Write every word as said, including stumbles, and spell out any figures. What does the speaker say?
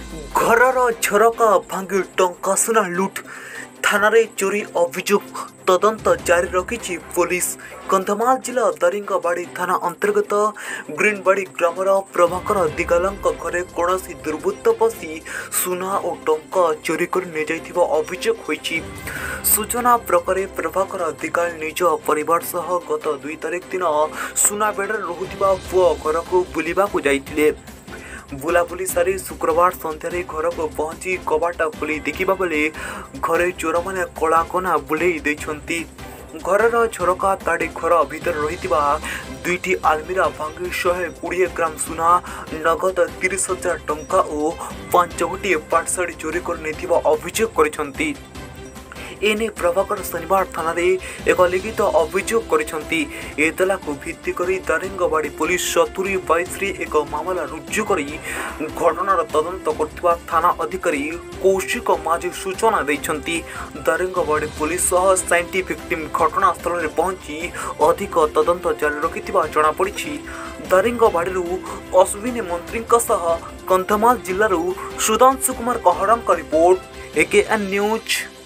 घरर झरका भांगी टंका सुना लुट थाना चोरी अभियोग तदंत जारी रखी पुलिस। कंधमाल जिला दारिंगबाड़ी थाना अंतर्गत ग्रीनबाड़ी ग्रामर प्रभाकर दिगालंक घरे कौन दुर्बृत्त पशि सुना और टंका चोरी कर अभियोग होईछि। सूचना प्रकार प्रभाकर दिगाल निज परिवार सह गत दुई तारिख दिन सुनाबेड़ रहुथिबा पुओ घर को बुलिबाकु जाइथिले। बुलाबुली सारी शुक्रवार सन्धारे घर को पहुंची कबाटा खोली देखा बेले घरे चोर मैंने कलाकना बुले घरर झरका ताड़ी घर भीतर रही दुईटी आलमीरा भांगी शहे कोड़े ग्राम सुना नगद तीस हजार टंका और पांच गोटी पार्सल चोरी कर अभियोग कर एने प्रभाकर शनिवार थाना रे एक लिखित अभियोग करिसेंती। एतला को भित्ति करी दारिंगबाड़ी पुलिस सतुरी बाईस रे एक मामला रुजु करी घटनार तदंत करथिबा थाना अधिकारी कौशिक माझी सूचना दैछंती। दारिंगबाड़ी पुलिस सह साइंटिफिक टीम घटनास्थल रे पहुंची अधिक तदंत जारी रखिथिबा जणा पड़िछि। दारिंगबाड़ी अश्विनी मंत्री सह कंधमाल जिल्लारू सुधांशु कुमार कहरांक रिपोर्ट एकेएन न्यूज।